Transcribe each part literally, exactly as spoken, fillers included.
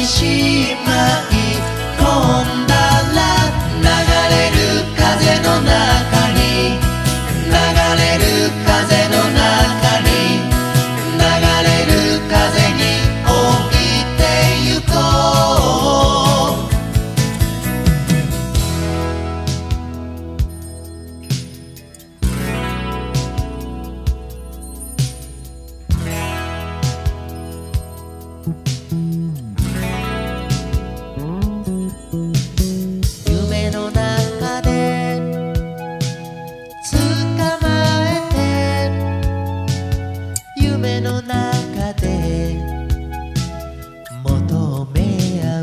しまい込んだら、流れる風の中に、流れる風の中に、流れる風に置いてゆこう。夢の中で捕まえて、夢の中で求め合う。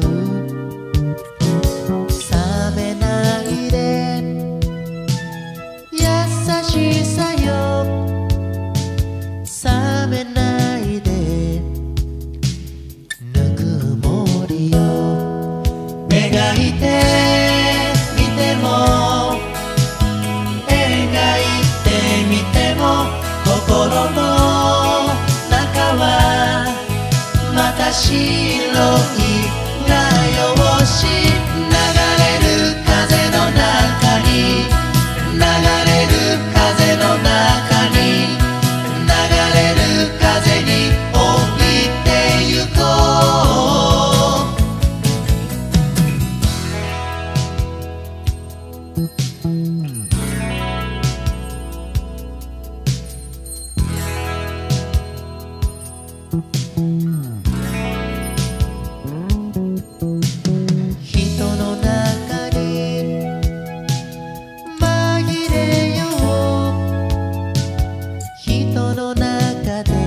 冷めないで優しさよ、冷めないでぬくもりよ。描いてみても描いてみても、心の中はまた白い画用紙。流れる風の中に、流れる風の中に、流れる風に置いてゆこう。人の中に紛れよう。人の中で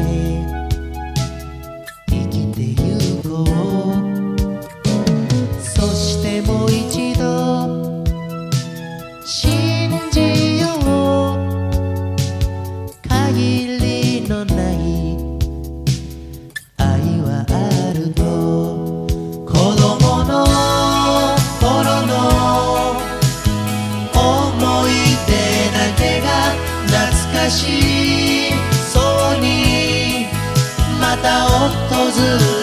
生きてゆこう。そしてもう一度信じよう。限りのない愛はあると。子供の頃の思い出だけが懐かしそうにまた訪れ